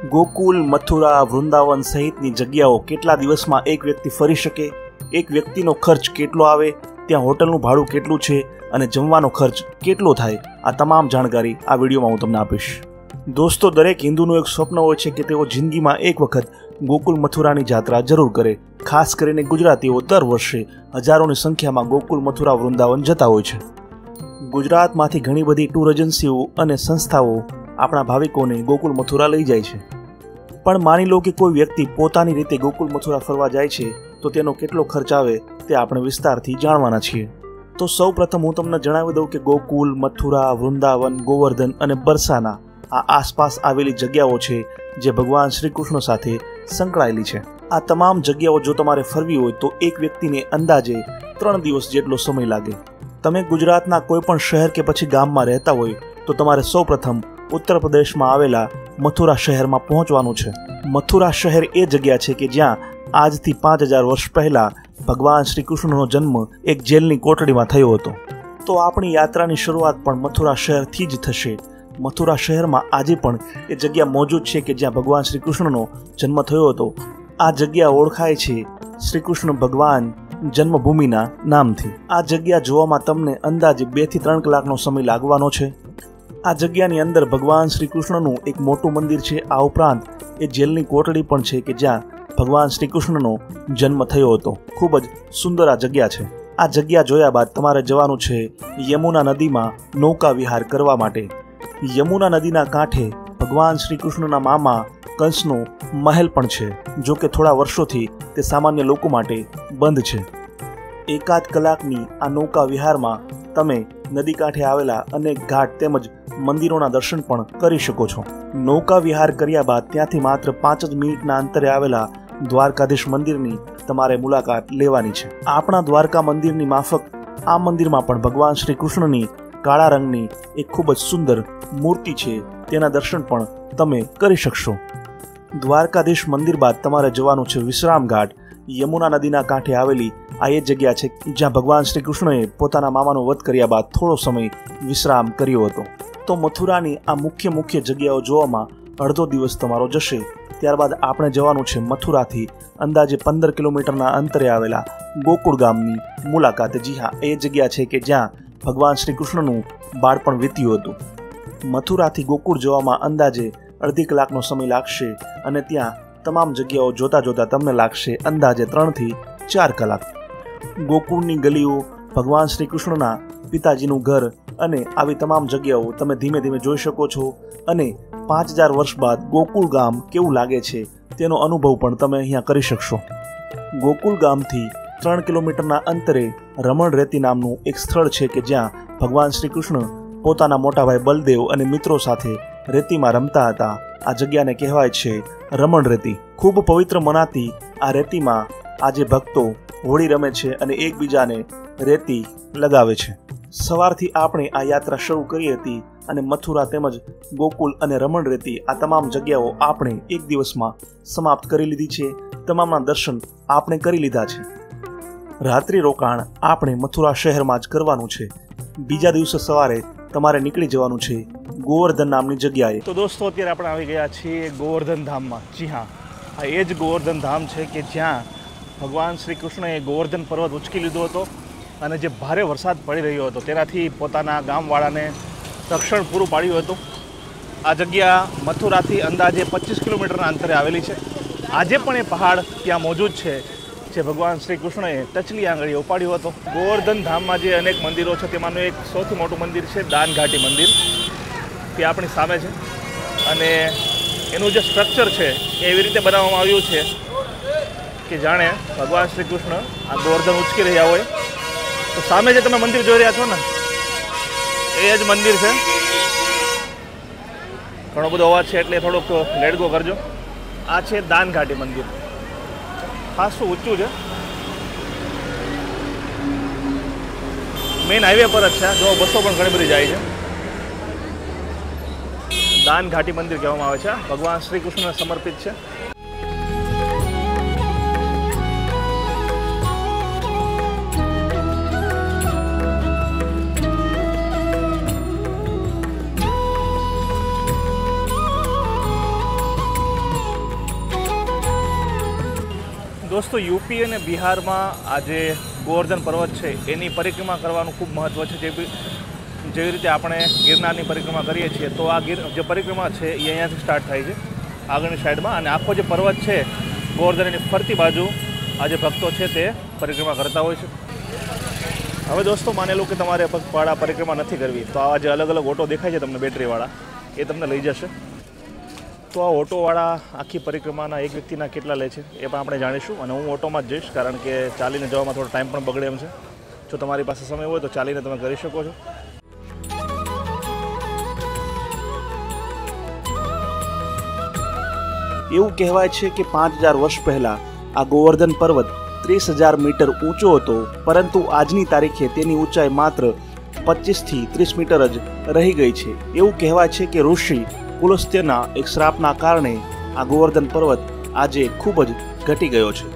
ગોકુલ, મથુરા, વૃંદાવન સહિતની જગ્યાઓ કેટલા દિવસમાં એક વ્યક્તિ ફરી શકે, એક વ્યક્તિનો ખર્ચ કેટલો આવે, ત્યાં હોટલનું ભાડું કેટલું છે અને જમવાનો ખર્ચ કેટલો થાય, આ તમામ જાણકારી આ વિડીયોમાં હું તમને આપીશ. દોસ્તો, દરેક હિન્દુનું એક સ્વપ્ન હોય છે કે તેઓ જિંદગીમાં એક વખત ગોકુલ મથુરાની જાત્રા જરૂર કરે. ખાસ કરીને ગુજરાતીઓ દર વર્ષે હજારોની સંખ્યામાં ગોકુલ, મથુરા, વૃંદાવન જતા હોય છે. ગુજરાતમાંથી ઘણી બધી ટૂર એજન્સીઓ અને સંસ્થાઓ આપણા ભાવિકોને ગોકુલ, મથુરા લઈ જાય છે. પણ માની લો કે કોઈ વ્યક્તિ પોતાની રીતે ગોકુલ, મથુરા ફરવા જાય છે તો તેનો કેટલો ખર્ચ આવે તે આપણે વિસ્તારથી જાણવાના છીએ. તો સૌ પ્રથમ હું તમને જણાવી દઉં કે ગોકુલ, મથુરા, વૃંદાવન, ગોવર્ધન અને બરસાના આ આસપાસ આવેલી જગ્યાઓ છે જે ભગવાન શ્રી કૃષ્ણ સાથે સંકળાયેલી છે. આ તમામ જગ્યાઓ જો તમારે ફરવી હોય તો એક વ્યક્તિને અંદાજે 3 દિવસ જેટલો સમય લાગે. તમે ગુજરાતના કોઈ પણ શહેર કે પછી ગામમાં રહેતા હોય તો તમારે સૌ પ્રથમ ઉત્તર પ્રદેશમાં આવેલા મથુરા શહેરમાં પહોંચવાનું છે. મથુરા શહેર એ જગ્યા છે કે જ્યાં આજથી 5000 વર્ષ પહેલા ભગવાન શ્રી કૃષ્ણનો જન્મ એક જેલની કોટડીમાં થયો હતો. તો આપણી યાત્રાની શરૂઆત પણ મથુરા શહેરથી જ થશે. મથુરા શહેરમાં આજે પણ એ જગ્યા મોજૂદ છે કે જ્યાં ભગવાન શ્રી કૃષ્ણનો જન્મ થયો હતો. આ જગ્યા ઓળખાય છે શ્રી કૃષ્ણ ભગવાન જન્મભૂમિના નામથી. આ જગ્યા જોવામાં તમને અંદાજે 2 થી 3 કલાકનો સમય લાગવાનો છે. આ જગ્યાની અંદર ભગવાન શ્રી કૃષ્ણનું એક મોટું મંદિર છે. આ ઉપરાંત એ જેલની કોટડી પણ છે કે જ્યાં ભગવાન શ્રી કૃષ્ણનો જન્મ થયો હતો. ખૂબ જ સુંદર આ જગ્યા છે. આ જગ્યા જોયા બાદ તમારે જવાનું છે યમુના નદીમાં નૌકા વિહાર કરવા માટે. યમુના નદીના કાંઠે ભગવાન શ્રી કૃષ્ણના મામા કંસનો મહેલ પણ છે. જો કે થોડા વર્ષોથી તે સામાન્ય લોકો માટે બંધ છે. 1 કલાકની આ નૌકા વિહારમાં તમે નદી કાંઠે આવેલા અનેક ઘાટ તેમજ મંદિરોના દર્શન પણ કરી શકો છો. નૌકા વિહાર કર્યા બાદ ત્યાંથી માત્ર 5 જ મિનિટના અંતરે આવેલા દ્વારકાધીશ મંદિરની તમારે મુલાકાત લેવાની છે. આપણા દ્વારકા મંદિરની માફક આ મંદિરમાં પણ ભગવાન શ્રી કૃષ્ણની કાળા રંગની એક ખૂબ જ સુંદર મૂર્તિ છે. તેના દર્શન પણ તમે કરી શકશો. દ્વારકાધીશ મંદિર બાદ તમારે જવાનું છે વિશ્રામ ઘાટ. યમુના નદીના કાંઠે આવેલી આ એ જગ્યા છે જ્યાં ભગવાન શ્રી કૃષ્ણએ પોતાના મામાનો વધ કર્યા બાદ થોડો સમય વિશ્રામ કર્યો હતો. તો મથુરાની આ મુખ્ય જગ્યાઓ જોવામાં અડધો દિવસ તમારો જશે. ત્યારબાદ આપણે જવાનું છે મથુરાથી અંદાજે 15 કિલોમીટરના અંતરે આવેલા ગોકુળ ગામની મુલાકાતે. જી હા, એ જગ્યા છે કે જ્યાં ભગવાન શ્રી કૃષ્ણનું બાળપણ વીત્યું હતું. મથુરાથી ગોકુળ જવામાં અંદાજે અડધી કલાકનો સમય લાગશે અને ત્યાં તમામ જગ્યાઓ જોતા તમને લાગશે અંદાજે 3 થી 4 કલાક. ગોકુળની ગલીઓ, ભગવાન શ્રી કૃષ્ણના પિતાજીનું ઘર અને આવી તમામ જગ્યાઓ તમે ધીમે ધીમે જોઈ શકો છો અને 5000 વર્ષ બાદ ગોકુળ ગામ કેવું લાગે છે તેનો અનુભવ પણ તમે અહીંયા કરી શકશો. ગોકુળ ગામથી 3 કિલોમીટરના અંતરે રમણ રેતી નામનું એક સ્થળ છે કે જ્યાં ભગવાન શ્રી કૃષ્ણ પોતાના મોટા ભાઈ બલદેવ અને મિત્રો સાથે રેતીમાં રમતા હતા. આ જગ્યાને કહેવાય છે રમણ રેતી. ખૂબ પવિત્ર મનાતી આ રેતીમાં આજે ભક્તો હોળી રમે છે અને એકબીજાને રેતી લગાવે છે. સવારથી આપણે આ યાત્રા શરૂ કરી હતી અને મથુરા તેમજ ગોકુલ અને રમણ રેતી આ તમામ જગ્યાઓ આપણે એક દિવસમાં સમાપ્ત કરી લીધી છે. તમામના દર્શન આપણે કરી લીધા છે. રાત્રિ રોકાણ આપણે મથુરા શહેરમાં જ કરવાનું છે. બીજા દિવસે સવારે તમારે નીકળી જવાનું છે ગોવર્ધન નામની જગ્યાએ. તો દોસ્તો, અત્યારે આપણે આવી ગયા છીએ ગોવર્ધન ધામમાં. જી હા, આ એ જ ગોવર્ધન ધામ છે કે જ્યાં ભગવાન શ્રી કૃષ્ણએ ગોવર્ધન પર્વત ઉંચકી લીધો હતો અને જે ભારે વરસાદ પડી રહ્યો હતો તેનાથી પોતાના ગામવાળાને રક્ષણ પૂરું પાડ્યું હતું. આ જગ્યા મથુરાથી અંદાજે 25 કિલોમીટરના અંતરે આવેલી છે. આજે પણ એ પહાડ ત્યાં મોજૂદ છે જે ભગવાન શ્રી કૃષ્ણએ ટચલી આંગળીએ ઉપાડ્યો હતો. ગોવર્ધન ધામમાં જે અનેક મંદિરો છે તેમાંનું એક સૌથી મોટું મંદિર છે દાનઘાટી મંદિર. તે આપણી સામે છે અને એનું જે સ્ટ્રક્ચર છે એ એવી રીતે બનાવવામાં આવ્યું છે કે જાણે ભગવાન શ્રી કૃષ્ણ આ ગોવર્ધન ઉંચકી રહ્યા હોય. તો સામે જે તમે મંદિર જોઈ રહ્યા છો ને એ જ મંદિર છે. ઘણો બધો અવાજ છે એટલે થોડોક લેટ ગો કરજો. આ છે દાનઘાટી મંદિર. ખાસું ઊંચું છે. મેઇન હાઈવે પર જ છે. જો બસો પણ ઘણી બધી જાય છે. દાનઘાટી મંદિર કહેવામાં આવે છે. ભગવાન શ્રી કૃષ્ણને સમર્પિત છે. दोस्तों यूपी અને બિહારમાં આ જે ગોવર્ધન પર્વત છે એની પરિક્રમા કરવાનું ખૂબ મહત્ત્વ છે। જેવી રીતે આપણે ગિરનારની પરિક્રમા કરીએ છીએ તો આ જે પરિક્રમા છે એ અહીંયાથી સ્ટાર્ટ થાય છે આગળની સાઈડમાં, અને આખો જે પર્વત છે ગોવર્ધનની ફરતી બાજુ આ જે ભક્તો છે તે પરિક્રમા કરતા હોય છે। હવે દોસ્તો માની લો કે તમારે પગપાળા પરિક્રમા નથી કરવી તો આ જે અલગ અલગ ઓટો દેખાય છે તમને બેટરીવાળા એ તમને લઈ જશે। તો આ ઓટોવાળા આખી પરિક્રમાના એક વ્યક્તિના કેટલા લે છે એ પણ આપણે જાણીશું, અને હું ઓટોમાં જ જઈશ કારણ કે ચાલીને જવામાં થોડો ટાઈમ પણ બગડે એમ છે। જો તમારી પાસે સમય હોય તો ચાલીને તમે કરી શકો છો। એવું કહેવાય છે કે 5000 વર્ષ પહેલાં આ ગોવર્ધન પર્વત 30,000 મીટર ઊંચો હતો, પરંતુ આજની તારીખે તેની ઊંચાઈ માત્ર 25 થી 30 મીટર જ રહી ગઈ છે। એવું કહેવાય છે કે ઋષિ પુલસ્ત્યના એક શ્રાપના કારણે આ ગોવર્ધન પર્વત આજે ખૂબ જ ઘટી ગયો છે।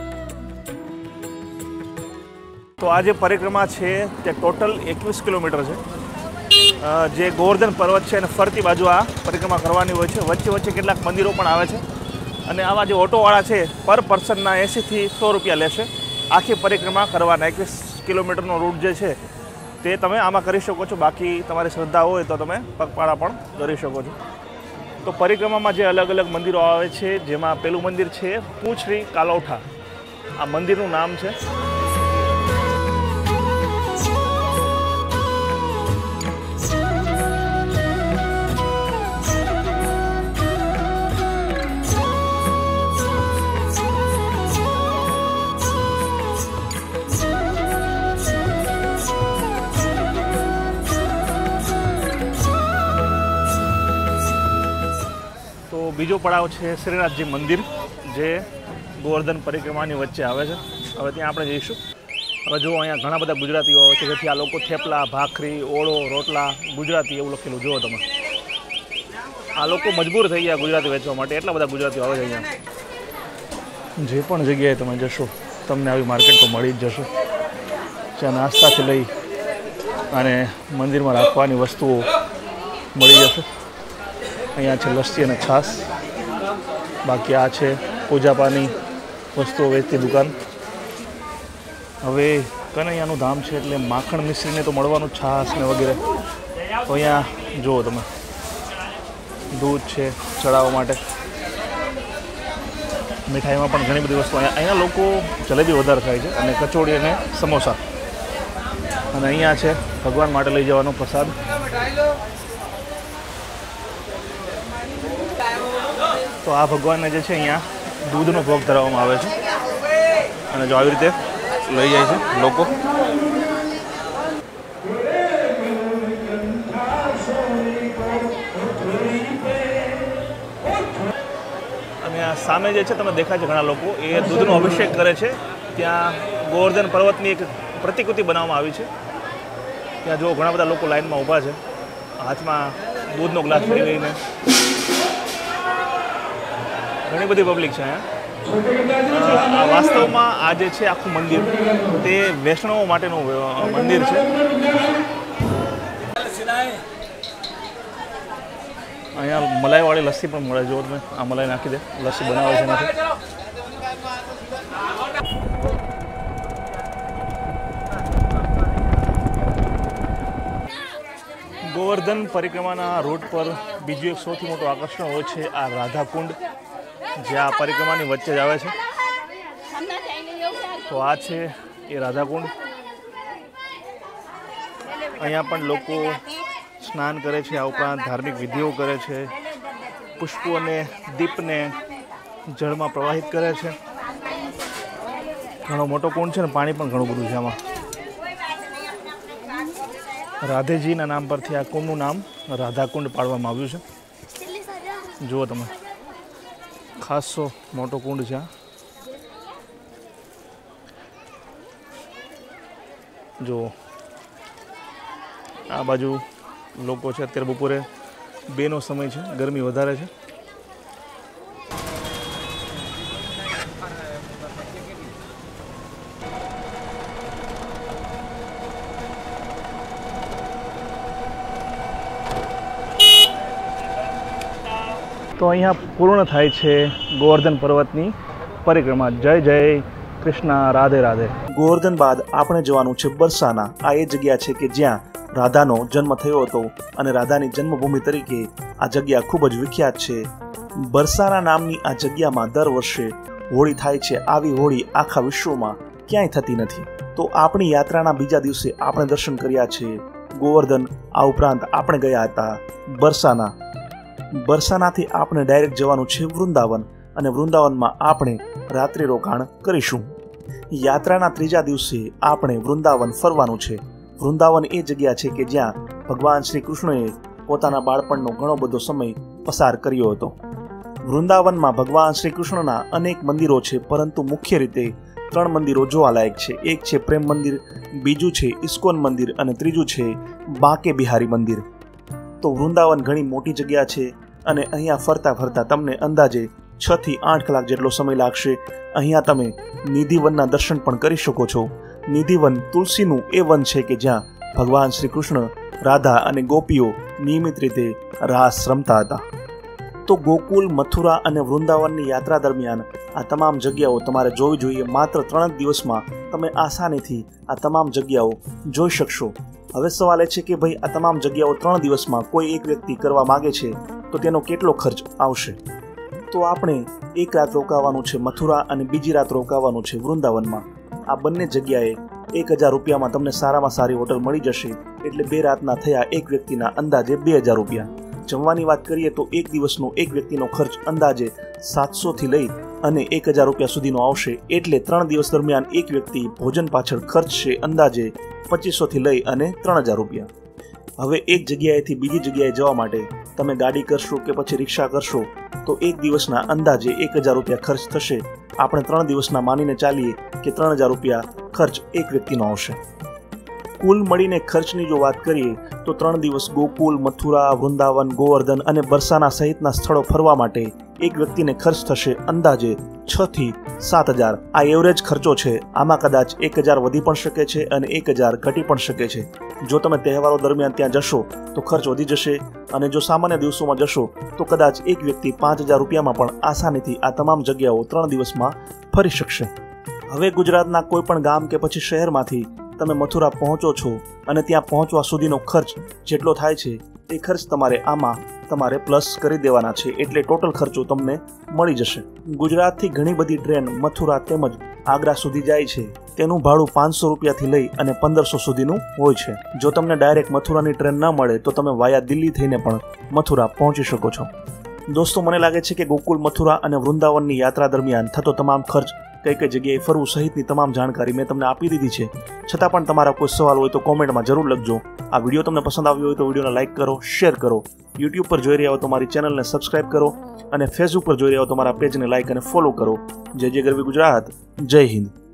તો આ જે પરિક્રમા છે તે ટોટલ 21 કિલોમીટર છે। જે ગોવર્ધન પર્વત છે અને ફરતી બાજુ આ પરિક્રમા કરવાની હોય છે। વચ્ચે વચ્ચે કેટલાક મંદિરો પણ આવે છે, અને આવા જે ઓટોવાળા છે પર પર્સનના 80 થી 100 રૂપિયા લેશે આખી પરિક્રમા કરવાના। 21 કિલોમીટરનો રૂટ જે છે તે તમે આમાં કરી શકો છો, બાકી તમારી શ્રદ્ધા હોય તો તમે પગપાળા પણ કરી શકો છો। તો પરિક્રમામાં જે અલગ અલગ મંદિરો આવે છે જેમાં પેલું મંદિર છે પૂંછડી કાલૌઠા, આ મંદિરનું નામ છે। બીજો પડાવ છે શ્રીનાથજી મંદિર જે ગોવર્ધન પરિક્રમાની વચ્ચે આવે છે। હવે ત્યાં આપણે જઈશું। હવે જુઓ અહીંયા ઘણા બધા ગુજરાતીઓ આવે છે, જેથી આ લોકો થેપલા, ભાખરી, ઓળો, રોટલા, ગુજરાતી એવું લખેલું જુઓ તમે। આ લોકો મજબૂર થઈ ગયા ગુજરાતી વેચવા માટે, એટલા બધા ગુજરાતીઓ આવે છે અહીંયા। જે પણ જગ્યાએ તમે જશો તમને આવી માર્કેટ તો મળી જ જશે, જ્યાં નાસ્તાથી લઈ અને મંદિરમાં રાખવાની વસ્તુઓ મળી જશે। અહીંયા છે લસ્સી અને છાશ, બાકી આ છે પૂજાપાની વસ્તુઓ વેચતી દુકાન। હવે કનૈયાનું ધામ છે એટલે માખણ મિશ્રીને તો મળવાનું, છાશ ને વગેરે। તો અહીંયા જુઓ તમે દૂધ છે ચડાવવા માટે, મીઠાઈમાં પણ ઘણી બધી વસ્તુ। અહીંયા લોકો જલેબી વધારે ખાય છે, અને કચોડી અને સમોસા। અને અહીંયા છે ભગવાન માટે લઈ જવાનો પ્રસાદ। તો આ ભગવાનને જે છે અહીંયા દૂધનો ભોગ ધરાવવામાં આવે છે, અને જો આવી રીતે લઈ જાય છે લોકો। અને આ સામે જે છે તમે દેખાય છે ઘણા લોકો એ દૂધનો અભિષેક કરે છે। ત્યાં ગોવર્ધન પર્વતની એક પ્રતિકૃતિ બનાવવામાં આવી છે। ત્યાં જો ઘણા બધા લોકો લાઈનમાં ઊભા છે, હાથમાં દૂધનો ગ્લાસ લઈ લઈને। ઘણી બધી પબ્લિક છે અહીંયા। વાસ્તવમાં આ જે છે આખું મંદિર તે વૈષ્ણવો માટેનું મંદિર છે। અહીંયા મલાઈવાળી લસ્સી પણ મળે, જો તમે આ મલાઈ નાખી દે લસ્સી બનાવે છે એનાથી। ગોવર્ધન પરિક્રમાના રૂટ પર બીજું એક સૌથી મોટું આકર્ષણ હોય છે આ રાધાકુંડ, જે આ પરિક્રમાની વચ્ચે જ આવે છે। તો આ છે એ રાધાકુંડ। અહીંયા પણ લોકો સ્નાન કરે છે, આ ઉપરાંત ધાર્મિક વિધિઓ કરે છે, પુષ્પો અને દીપને જળમાં પ્રવાહિત કરે છે। ઘણો મોટો કુંડ છે ને પાણી પણ ઘણું બધું છે આમાં। રાધેજીના નામ પરથી આ કુંડનું નામ રાધાકુંડ પાડવામાં આવ્યું છે। જુઓ તમે ખાસો મોટો કુંડ છે। જો આ બાજુ લોકો છે, અત્યારે બપોરે 2નો સમય છે, ગરમી વધારે છે। તો અહીંયા પૂર્ણ થાય છે ગોવર્ધન પર્વતની પરિક્રમા। જય જય કૃષ્ણ, રાધે રાધે। ગોવર્ધન બાદ આપણે જવાનું છે બરસાના। આ એ જગ્યા છે કે જ્યાં રાધાનો જન્મ થયો હતો અને રાધાની જન્મભૂમિ તરીકે આ જગ્યા ખૂબ જ વિખ્યાત છે। બરસાના નામની આ જગ્યામાં દર વર્ષે હોળી થાય છે। આવી હોળી આખા વિશ્વમાં ક્યાંય થતી નથી। તો આપણી યાત્રાના બીજા દિવસે આપણે દર્શન કર્યા છે ગોવર્ધન। આ ઉપરાંત આપણે ગયા હતા બરસાના। બરસાનાથી આપણે ડાયરેક્ટ જવાનું છે વૃંદાવન અને વૃંદાવનમાં આપણે રાત્રિ રોકાણ કરીશું। યાત્રાના ત્રીજા દિવસે આપણે વૃંદાવન ફરવાનું છે। વૃંદાવન એ જગ્યા છે કે જ્યાં ભગવાન શ્રી કૃષ્ણએ પોતાના બાળપણનો ઘણો બધો સમય પસાર કર્યો હતો। વૃંદાવનમાં ભગવાન શ્રી કૃષ્ણના અનેક મંદિરો છે, પરંતુ મુખ્ય રીતે 3 મંદિરો જોવાલાયક છે। એક છે પ્રેમ મંદિર, બીજું છે ઇસ્કોન મંદિર અને ત્રીજું છે બાંકે બિહારી મંદિર। તો વૃંદાવન ઘણી મોટી જગ્યા છે અને અહીંયા ફરતા ફરતા તમને અંદાજે 6 થી 8 કલાક જેટલો સમય લાગશે। અહીંયા તમે નિધિવનના દર્શન પણ કરી શકો છો। નિધિવન તુલસીનું એ વન છે કે જ્યાં ભગવાન શ્રી કૃષ્ણ, રાધા અને ગોપીઓ નિયમિત રીતે રાસ રમતા હતા। તો ગોકુલ, મથુરા અને વૃંદાવનની યાત્રા દરમિયાન આ તમામ જગ્યાઓ તમારે જોવી જોઈએ। માત્ર 3 દિવસમાં તમે આસાનીથી આ તમામ જગ્યાઓ જોઈ શકશો। હવે સવાલ એ છે કે ભાઈ આ તમામ જગ્યાઓ 3 દિવસમાં કોઈ એક વ્યક્તિ કરવા માંગે છે તો તેનો કેટલો ખર્ચ આવશે? તો આપણે એક રાત રોકાવાનું છે મથુરા અને બીજી રાત રોકાવાનું છે વૃંદાવનમાં। આ બંને જગ્યાએ 1000 રૂપિયામાં તમને સારામાં સારી હોટલ મળી જશે। એટલે 2 રાતના થયા એક વ્યક્તિના અંદાજે 2000 રૂપિયા। જમવાની વાત કરીએ તો એક દિવસનો એક વ્યક્તિનો ખર્ચ અંદાજે 700 થી લઈ અને 1000 રૂપિયા સુધીનો આવશે। એટલે 3 દિવસ દરમિયાન એક વ્યક્તિ ભોજન પાછળ ખર્ચશે અંદાજે 2500 થી લઈ અને 3000 રૂપિયા। હવે એક જગ્યાએથી બીજી જગ્યાએ જવા માટે તમે ગાડી કરશો કે પછી રિક્ષા કરશો તો એક દિવસના અંદાજે 1000 રૂપિયા ખર્ચ થશે। આપણે 3 દિવસના માનીને ચાલીએ કે 3000 રૂપિયા ખર્ચ એક વ્યક્તિનો આવશે। કુલ મળીને ખર્ચની જો વાત કરીએ તો 3 દિવસ ગોકુલ, મથુરા, વૃંદાવન, ગોવર્ધન અને બરસાના સહિતના સ્થળો ફરવા માટે એક વ્યક્તિને ખર્ચ થશે અંદાજે 6 થી 7000। આ એવરેજ ખર્ચો છે। આમાં કદાચ 1000 વધી પણ શકે છે અને 1000 ઘટી પણ શકે છે। જો તમે તહેવારો દરમિયાન ત્યાં જશો તો ખર્ચ વધી જશે અને જો સામાન્ય દિવસોમાં જશો તો કદાચ એક વ્યક્તિ 5000 રૂપિયામાં પણ આસાનીથી આ તમામ જગ્યાઓ 3 દિવસમાં ફરી શકશે। હવે ગુજરાતના કોઈ પણ ગામ કે પછી શહેરમાંથી તમે મથુરા પહોંચો છો અને ત્યાં પહોંચવા સુધીનો ખર્ચ જેટલો થાય છે તે ખર્ચ તમારે પ્લસ કરી દેવાના છે। એટલે ટોટલ ખર્ચો તમને મળી જશે। ગુજરાતથી ઘણી બધી ટ્રેન મથુરા તેમજ આગ્રા સુધી જાય છે। તેનું ભાડું 500 રૂપિયાથી લઈ અને 1500 સુધીનું હોય છે। જો તમને ડાયરેક્ટ મથુરાની ટ્રેન ન મળે તો તમે વાયા દિલ્હી થઈને પણ મથુરા પહોંચી શકો છો। દોસ્તો, મને લાગે છે કે ગોકુલ, મથુરા અને વૃંદાવનની યાત્રા દરમિયાન થતો તમામ ખર્ચ, કઈ કઈ જગ્યાએ ફરવું સહિતની તમામ જાણકારી મેં તમને આપી દીધી છે। છતાં પણ તમારા કોઈ સવાલ હોય તો કોમેન્ટમાં જરૂર લખજો। આ વિડીયો તમને પસંદ આવ્યો હોય તો વિડીયોને લાઇક કરો, શેર કરો। યુટ્યુબ પર જોઈ રહ્યા હો તો મારી ચેનલને સબસ્ક્રાઇબ કરો અને ફેસબુક પર જોઈ રહ્યા હો તો મારા પેજને લાઇક અને ફોલો કરો। જય જય ગરવી ગુજરાત, જય હિન્દ।